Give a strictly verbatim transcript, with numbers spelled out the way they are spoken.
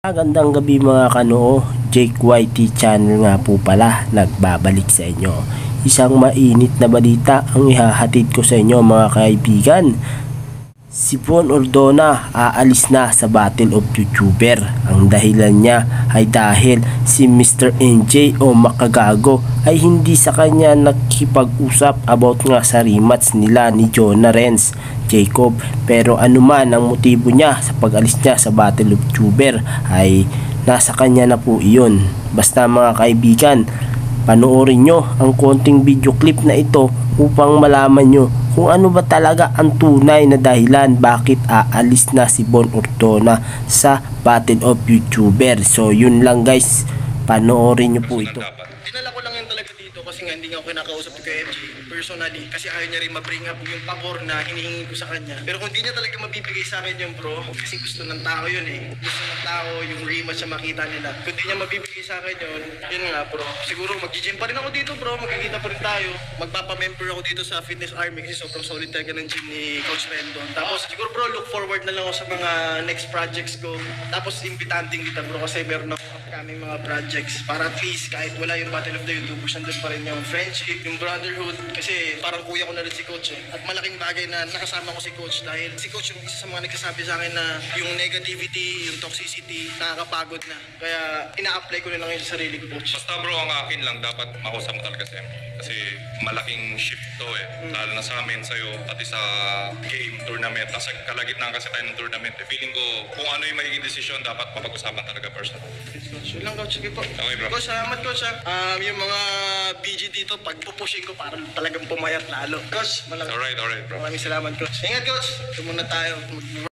Magandang gabi mga kanoo, Jake Y T channel nga po pala nagbabalik sa inyo. Isang mainit na balita ang ihahatid ko sa inyo mga kaibigan. Si Von Ordona aalis na sa Battle of YouTuber. Ang dahilan niya ay dahil si Mister N J o Makagago ay hindi sa kanya nakikipag-usap about nga sa rematch nila ni Jonah Renz Jacob. Pero anuman ang motibo niya sa pag-alis niya sa Battle of YouTuber ay nasa kanya na po iyon. Basta mga kaibigan, panoorin nyo ang konting video clip na ito upang malaman nyo kung ano ba talaga ang tunay na dahilan bakit aalis na si Von Ordona sa Battle of YouTuber. So yun lang guys, panoorin nyo po ito. Dinala ko lang yan talaga dito kasi nga hindi nga ako kinakausap ni Kuya M J personally kasi ayaw niya rin ma-bring up yung pabor na hinihingi ko sa kanya. Pero kung di niya talaga mabibigay sa akin yung bro, kasi gusto ng tao yun eh. Gusto ng tao yung rematch na makita nila. Kung di niya mabibigay sa akin yun, yun nga bro. Siguro mag-gym pa rin ako dito bro, magkikita pa rin tayo. Magpapa-member ako dito sa Fitness Army kasi sobrang solid talaga ng gym ni Coach Rendon. Tapos siguro bro, look forward na lang ako sa mga next projects ko. Tapos imbitanting kita bro kasi meron ako upcoming mga projects para at least kahit wala yung Battle of the YouTubers, nandun pa rin yung friendship, yung brotherhood. Kasi parang kuya ko na rin si Coach eh. At malaking bagay na nakasama ko si Coach dahil si Coach yung isa sa mga nagsasabi sa akin na yung negativity, yung toxicity, nakakapagod na. Kaya ina-apply ko na lang yun sa sarili ko, Coach. Basta bro, ang akin lang, dapat makausap mo talaga si M J. Kasi malaking shift to eh. Mm. Lalo na sa amin, sa'yo, pati sa game, tournament. Nasa kalagitnaan kasi tayo ng tournament eh. Feeling ko, kung ano yung magiging desisyon, dapat mapag-usapan talaga personal. Coach, yun lang Coach, sige po. Okay bro. Coach, salamat Coach ha. Um, yung mga B G dito, pag pupushing ko, parang talagang pumayat lalo. Coach, malamig. Alright, alright bro. Maraming salamat Coach. Ingat Coach, ito muna tayo.